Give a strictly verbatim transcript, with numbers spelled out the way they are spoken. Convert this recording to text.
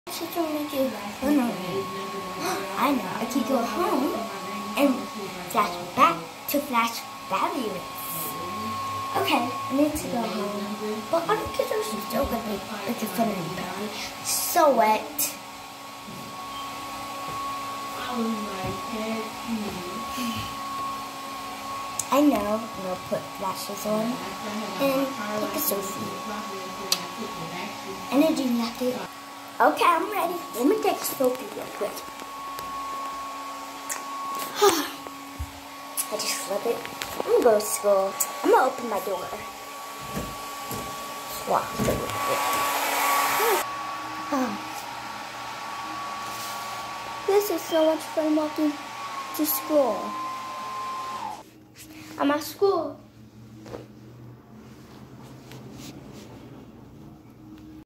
She's gonna do oh no. I know, I could go home and flash back to Flash Valley. Okay, I need to go home. But other kids are still gonna be making fun of me. So wet. I know, I'm gonna put flashes on and take a selfie. Energy jacket. Okay, I'm ready. Let me take a selfie real quick. I just flip it. I'm gonna go to school. I'm gonna open my door. Wow. This is so much fun walking to school. I'm at school.